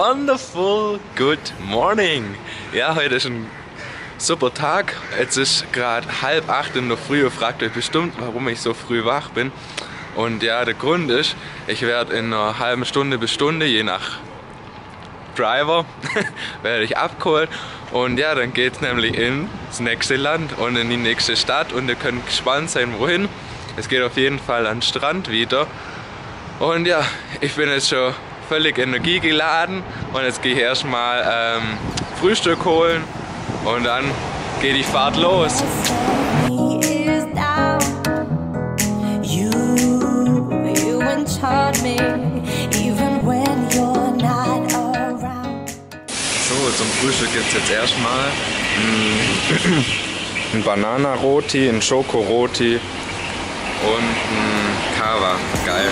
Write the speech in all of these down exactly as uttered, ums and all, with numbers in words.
wonderful good morning! Ja, heute ist ein super Tag. Jetzt ist gerade halb acht in der Früh. Ihr fragt euch bestimmt, warum ich so früh wach bin. Und ja, der Grund ist, ich werde in einer halben Stunde bis Stunde, je nach Driver, werde ich abgeholt. Und ja, dann geht es nämlich ins nächste Land und in die nächste Stadt. Und ihr könnt gespannt sein, wohin. Es geht auf jeden Fall an den Strand wieder. Und ja, ich bin jetzt schon völlig energiegeladen und jetzt gehe ich erstmal ähm, Frühstück holen und dann geht die Fahrt los. So, zum Frühstück gibt es jetzt erstmal ein Banana-Roti, ein Schoko-Roti und ein Kava. Geil.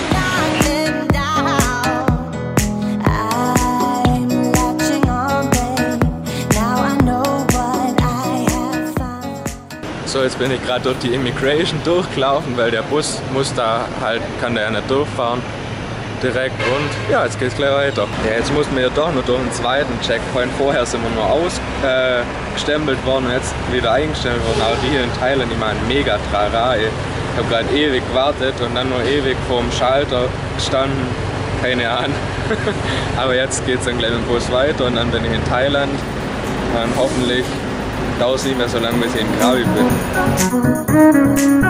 So, jetzt bin ich gerade durch die Immigration durchgelaufen, weil der Bus muss da halt, kann da ja nicht durchfahren direkt und ja, jetzt geht's gleich weiter. Ja, jetzt mussten wir ja doch noch durch einen zweiten Checkpoint. Vorher sind wir nur ausgestempelt äh, worden und jetzt wieder eingestempelt worden. Aber die hier in Thailand, die machen mega Trara, ey. Ich habe gerade ewig gewartet und dann nur ewig vorm Schalter gestanden. Keine Ahnung. Aber jetzt geht es dann gleich mit dem Bus weiter und dann bin ich in Thailand. Dann hoffentlich dauert es nicht mehr so lange, bis ich in Krabi bin.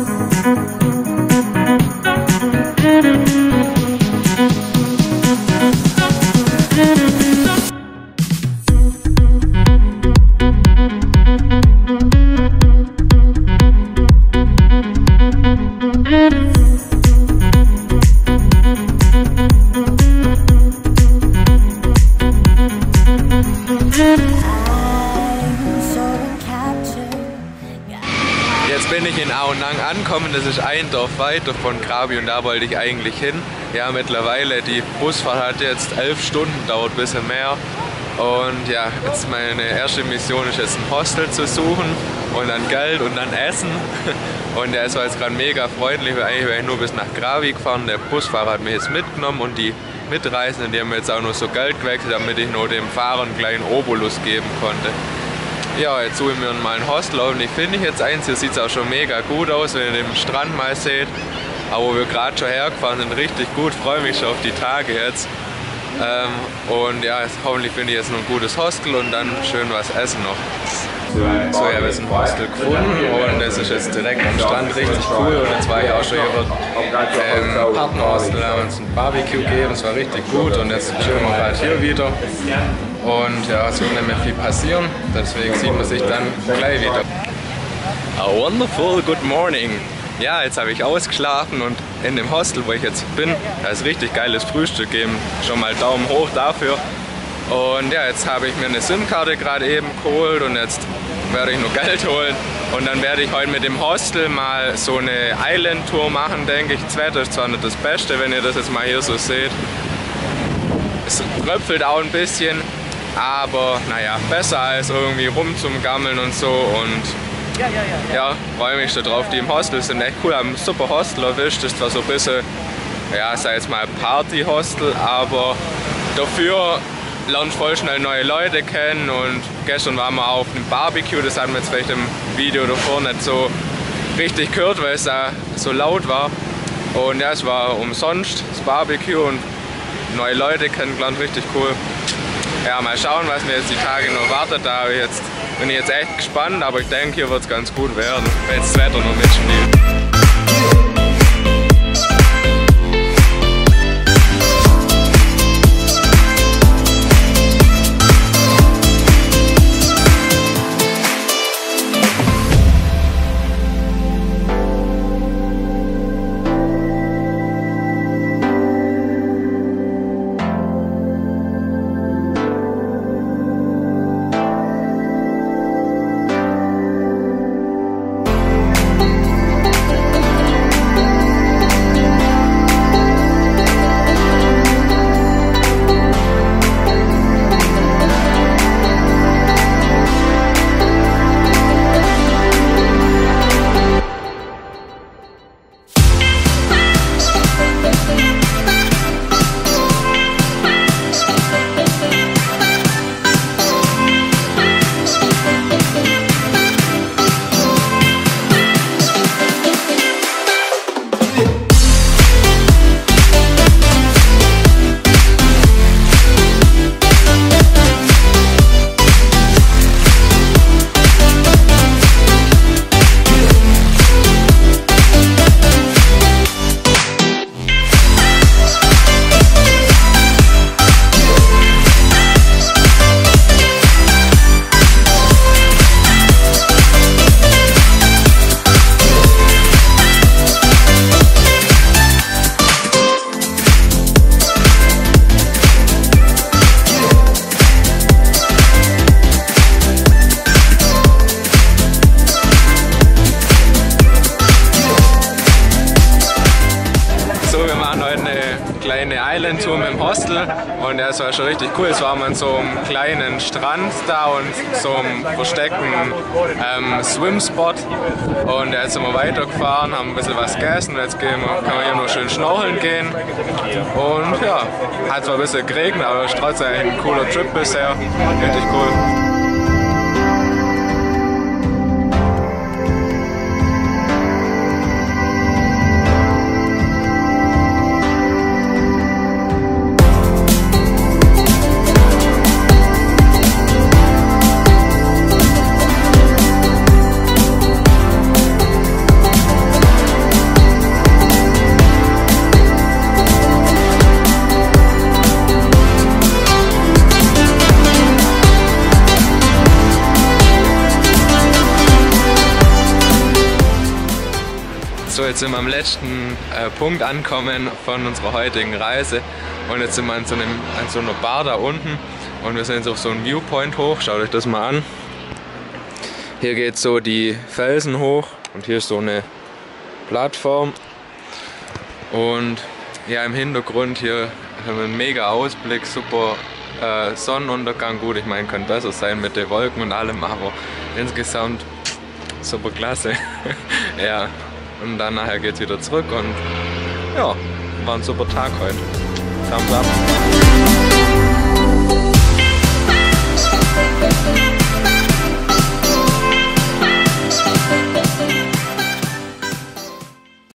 Jetzt bin ich in Ao Nang angekommen, das ist ein Dorf weiter von Krabi und da wollte ich eigentlich hin. Ja, mittlerweile, die Busfahrt hat jetzt elf Stunden, dauert ein bisschen mehr. Und ja, jetzt meine erste Mission ist jetzt ein Hostel zu suchen und dann Geld und dann Essen. Und ja, es war jetzt gerade mega freundlich, weil eigentlich wäre ich nur bis nach Krabi gefahren. Der Busfahrer hat mich jetzt mitgenommen und die Mitreisenden, die haben mir jetzt auch noch so Geld gewechselt, damit ich nur dem Fahrer einen kleinen Obolus geben konnte. Ja, jetzt suche ich mir mal ein Hostel und ich finde jetzt eins, hier sieht es auch schon mega gut aus, wenn ihr den Strand mal seht. Aber wo wir gerade schon hergefahren sind, richtig gut, freue mich schon auf die Tage jetzt. Ähm, und ja, jetzt, hoffentlich finde ich jetzt noch ein gutes Hostel und dann schön was essen noch. So, ich habe jetzt ein Hostel gefunden und das ist jetzt direkt am Strand, richtig cool. Und jetzt war ich auch schon hier ähm, Partnerhostel, haben uns ein Barbecue gegeben, es war richtig gut und jetzt chillen wir gerade hier wieder. Und ja, es wird nicht mehr viel passieren, deswegen sieht man sich dann gleich wieder. A wonderful good morning! Ja, jetzt habe ich ausgeschlafen und in dem Hostel, wo ich jetzt bin, da ist richtig geiles Frühstück gegeben. Schon mal Daumen hoch dafür. Und ja, jetzt habe ich mir eine SIM-Karte gerade eben geholt und jetzt werde ich noch Geld holen. Und dann werde ich heute mit dem Hostel mal so eine Island-Tour machen, denke ich. Das Wetter ist zwar nicht das Beste, wenn ihr das jetzt mal hier so seht. Es tröpfelt auch ein bisschen. Aber naja, besser als irgendwie rumzumgammeln und so und ja, ja, ja, ja. ja freue mich schon drauf. Die im Hostel sind echt cool, haben ein super Hostel erwischt. Das ist zwar so ein bisschen, ja, sei jetzt mal Party-Hostel, aber dafür lernst voll schnell neue Leute kennen und gestern waren wir auf einem Barbecue, das hat man jetzt vielleicht im Video davor nicht so richtig gehört, weil es da so laut war. Und ja, es war umsonst, das Barbecue und neue Leute kennengelernt, richtig cool. Ja, mal schauen, was mir jetzt die Tage noch wartet. Da jetzt, bin ich jetzt echt gespannt, aber ich denke, hier wird es ganz gut werden, wenn das Wetter noch mitspielt. eine Island-Tour mit dem Hostel und das war schon richtig cool. Es war mal so einem kleinen Strand da und so einem versteckten ähm, Swim-Spot und jetzt sind wir weitergefahren, haben ein bisschen was gegessen, jetzt gehen wir, kann man hier noch schön schnorcheln gehen und ja, hat zwar ein bisschen geregnet, aber es ist trotzdem ein cooler Trip bisher, richtig cool. So, jetzt sind wir am letzten äh, Punkt angekommen von unserer heutigen Reise und jetzt sind wir an so, einem, an so einer Bar da unten und wir sind jetzt auf so einem Viewpoint hoch, schaut euch das mal an. Hier geht so die Felsen hoch und hier ist so eine Plattform und ja, im Hintergrund hier haben wir einen mega Ausblick, super äh, Sonnenuntergang, gut, ich meine, könnte besser sein mit den Wolken und allem, aber insgesamt super klasse. Ja. Und dann nachher geht's wieder zurück und ja, war ein super Tag heute. Thumbs up.